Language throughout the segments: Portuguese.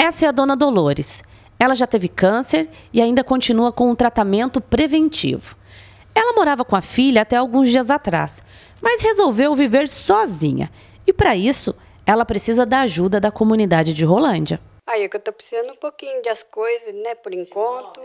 Essa é a dona Dolores. Ela já teve câncer e ainda continua com um tratamento preventivo. Ela morava com a filha até alguns dias atrás, mas resolveu viver sozinha. E para isso, ela precisa da ajuda da comunidade de Rolândia. Aí é que eu estou precisando um pouquinho das coisas, né, por enquanto.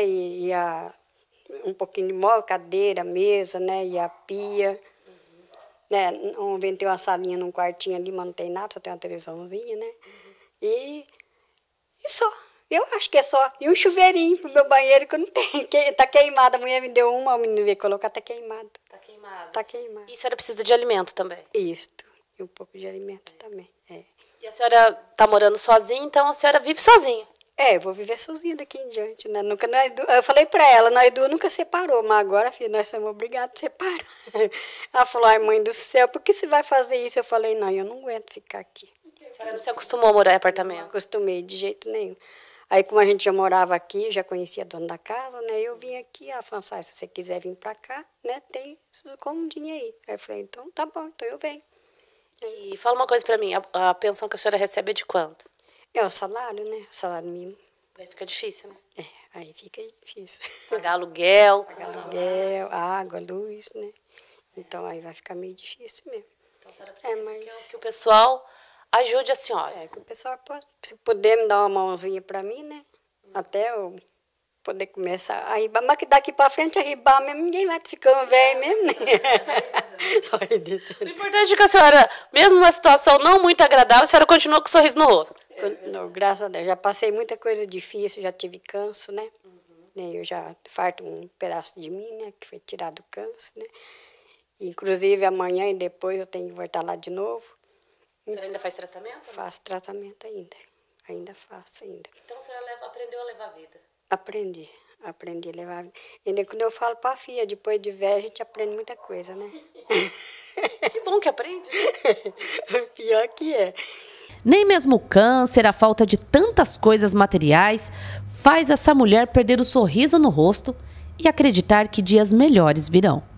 Um pouquinho de móvel, cadeira, mesa, né, e a pia. Né, inventei uma salinha num quartinho ali, mas não tem nada, só tem uma televisãozinha, né. E só. Eu acho que é só. E um chuveirinho pro meu banheiro que eu não tenho. Tá queimado. A mulher me deu uma, o menino veio colocar, tá queimado. Tá queimado. Tá queimado. E a senhora precisa de alimento também? Isso. E um pouco de alimento também. E a senhora tá morando sozinha, então a senhora vive sozinha? Eu vou viver sozinha daqui em diante, né? Eu falei pra ela, nós duas nunca separou, mas agora, filha, nós somos obrigados a separar. Ela falou, ai, mãe do céu, por que você vai fazer isso? Eu falei, não, eu não aguento ficar aqui. A senhora não se acostumou a morar em apartamento? Não acostumei de jeito nenhum. Aí, como a gente já morava aqui, eu já conhecia a dona da casa, né? Eu vim aqui, ela falou assim, se você quiser vir pra cá, né? Tem escondidinho aí. Aí eu falei, então tá bom, então eu venho. E fala uma coisa pra mim, a pensão que a senhora recebe é de quanto? É o salário, né? O salário mínimo. Aí fica difícil, né? Aí fica difícil. Pagar aluguel. Água, luz, né? Então aí vai ficar meio difícil mesmo. Então a senhora precisa que o pessoal ajude a senhora. Que o pessoal pode, se puder me dar uma mãozinha pra mim, né? Até eu poder começar a ribar. Mas que daqui pra frente a ribar mesmo, ninguém vai ficando velho mesmo, né? O importante é que a senhora, mesmo numa situação não muito agradável, a senhora continua com um sorriso no rosto. Graças a Deus. Já passei muita coisa difícil, já tive câncer, né? Eu já farto um pedaço de mim, né? Que foi tirado o câncer, né? Inclusive amanhã e depois eu tenho que voltar lá de novo. A senhora ainda faz tratamento? Faço tratamento ainda. Ainda faço ainda. Então a senhora aprendeu a levar a vida? Aprendi a levar a vida. Ainda quando eu falo pra filha, depois de velho a gente aprende muita coisa, né? Que bom que aprende. Pior que é. Nem mesmo o câncer, a falta de tantas coisas materiais, faz essa mulher perder o sorriso no rosto e acreditar que dias melhores virão.